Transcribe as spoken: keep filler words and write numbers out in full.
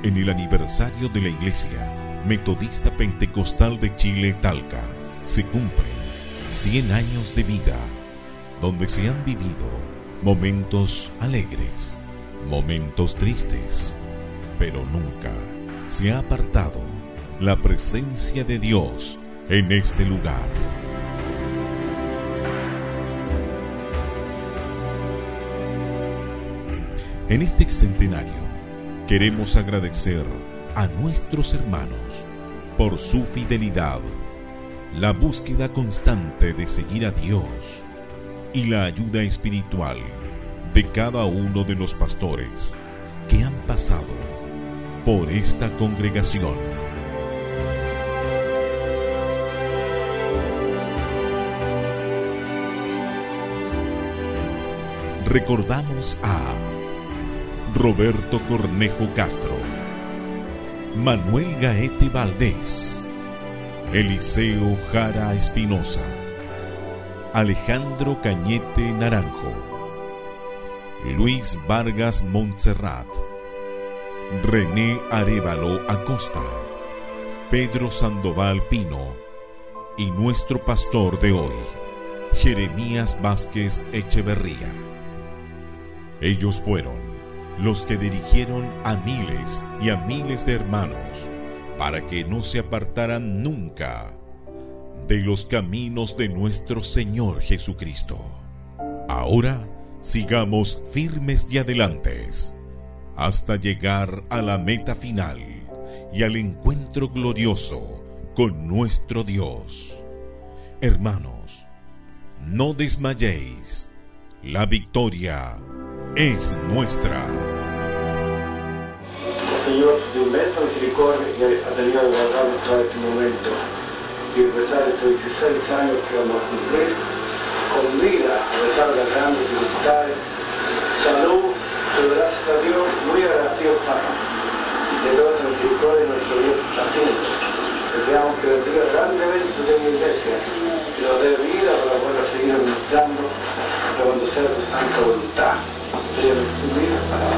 En el aniversario de la Iglesia Metodista Pentecostal de Chile, Talca, se cumplen cien años de vida, donde se han vivido momentos alegres, momentos tristes, pero nunca se ha apartado la presencia de Dios en este lugar. En este centenario queremos agradecer a nuestros hermanos por su fidelidad, la búsqueda constante de seguir a Dios y la ayuda espiritual de cada uno de los pastores que han pasado por esta congregación. Recordamos a Roberto Cornejo Castro, Manuel Gaete Valdés, Eliseo Jara Espinosa, Alejandro Cañete Naranjo, Luis Vargas Montserrat, René Arévalo Acosta, Pedro Sandoval Pino y nuestro pastor de hoy, Jeremías Vázquez Echeverría. Ellos fueron los que dirigieron a miles y a miles de hermanos para que no se apartaran nunca de los caminos de nuestro Señor Jesucristo. Ahora sigamos firmes y adelantes hasta llegar a la meta final y al encuentro glorioso con nuestro Dios. Hermanos, no desmayéis, la victoria es nuestra. El Señor, por su inmensa misericordia, ha tenido que guardarnos todo este momento y empezar estos dieciséis años que vamos a cumplir con vida, a pesar de las grandes dificultades, salud, pero gracias a Dios, muy agradecidos estamos de toda esta misericordia y nuestro Dios está haciendo. Deseamos que bendiga grandemente su pequeña iglesia, que nos dé vida para poder seguir administrando hasta cuando sea su santa voluntad. Sería mi humilde palabra.